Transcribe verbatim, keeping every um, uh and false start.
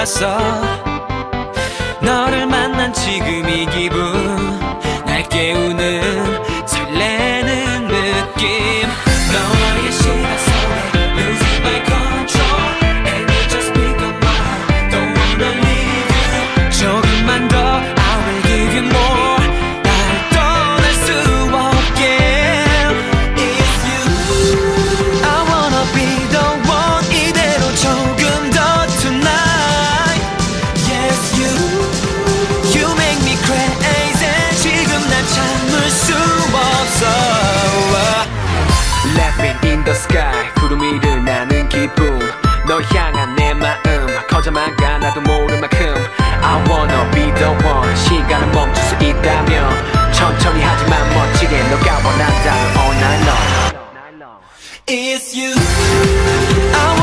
왔어. 너를 만난 지금 이 기분, 날 깨우는 설레는 느낌. 너의 시각 속에 losing my control and you just become mine. Don't wanna leave you. 조금만 더 I will give you more. 날 떠날 수 없게. It's you. I wanna be the one. 이대로 조금 더 tonight. Yes you. You make me crazy. 지금 난 참을 수 없어. Laughing in the sky 구름 위를 나는 기분. 널 향한 내 마음 커져만 가 나도 모를 만큼. I wanna be the one. 시간을 멈출 수 있다면 천천히 하지만 멋지게 너가 원한다면 all night long. It's you. I